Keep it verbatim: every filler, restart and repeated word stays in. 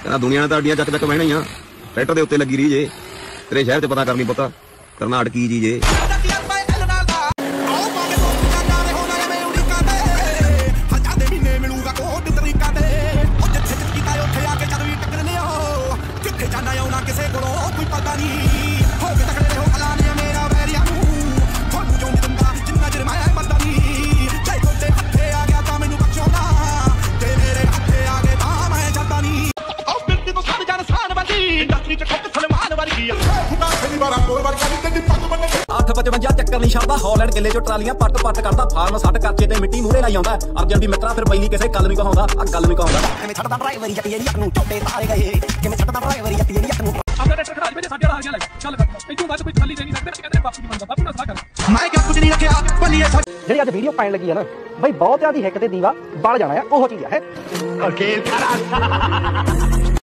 ਕਹਿੰਦਾ ਦੁਨੀਆ ਨੇ ਤਾਂ ਅੱਡੀਆਂ ਚੱਕ ਚੱਕ ਬਹਿਣਾ ਹੀ ਆ, ਟਰੈਕਟਰ ਦੇ ਉੱਤੇ ਲੱਗੀ ਰਹੀ ਜੇ, ਤੇਰੇ ਸ਼ਹਿਰ 'ਚ ਪਤਾ ਕਰਨੀ ਪੁੱਤ ਕਰਨਾਟ ਕੀ ਚੀਜ਼ ਏ। ਅੱਠ ਪਚਵੰਜਾ ਚੱਕਰ ਨਹੀਂ ਛੱਡਦਾ, ਹਾਲੈਂਡ ਕਿੱਲੇ ਚੋਂ ਟਰਾਲੀਆਂ ਪੱਟ ਪੱਟ ਕਰਦਾ, ਫਾਰਮ ਸੱਟ ਕਰਚੇ ਤੇ ਮਿੱਟੀ ਮੂਹਰੇ ਲਾਈ ਆਉਂਦਾ। ਅਰਜਨ ਵੀ ਮਿੱਤਰਾ ਫਿਰ ਬੈਲੀ ਕਿਸੇ ਗੱਲ ਨਹੀਂ ਕਹਾਉਂਦਾ, ਆ ਗੱਲ ਨਹੀਂ ਕਹਾਉਂਦਾ। ਕਿਵੇਂ ਛੱਡਦਾ ਡਰਾਈਵਰੀ ਜੱਟੀ ਇਹਦੀ ਅੱਖ ਨੂੰ ਝੋਟੇ ਤਾਰੇ ਗਏ, ਕਿਵੇਂ ਛੱਡਦਾ ਡਰਾਈਵਰੀ ਜੱਟੀ ਇਹਦੀ ਅੱਖ ਨੂੰ। ਆਪਣਾ ਟਰੈਕਟਰ ਖੜਾ ਜਵੇ ਸਾਡੇ ਵਾਲਾ ਹਾਰ ਗਿਆ ਲੈ ਚੱਲ ਕਰ ਇਤੋਂ ਬਾਅਦ ਕੋਈ ਖਾਲੀ ਦੇ ਨਹੀਂ ਸਕਦੇ, ਕਹਿੰਦੇ ਬਾਪੂ ਦੀ ਮੰਨਦਾ, ਬਾਪੂ ਨਾਲ ਸਲਾਹ ਕਰ। ਮੈਂ ਕਿਹਾ ਕੁਝ ਨਹੀਂ ਰੱਖਿਆ ਭੱਲੀਏ ਜਿਹੜੀ ਅੱਜ ਵੀਡੀਓ ਪੈਣ ਲੱਗੀ ਆ ਨਾ ਬਈ, ਬਹੁਤ ਜ਼ਿਆਦਾ ਹਿੱਕ ਤੇ ਦੀਵਾ ਬਲ ਜਾਣਾ ਆ, ਉਹ ਚੀਜ਼ ਆ ਹੈ। ਓਕੇ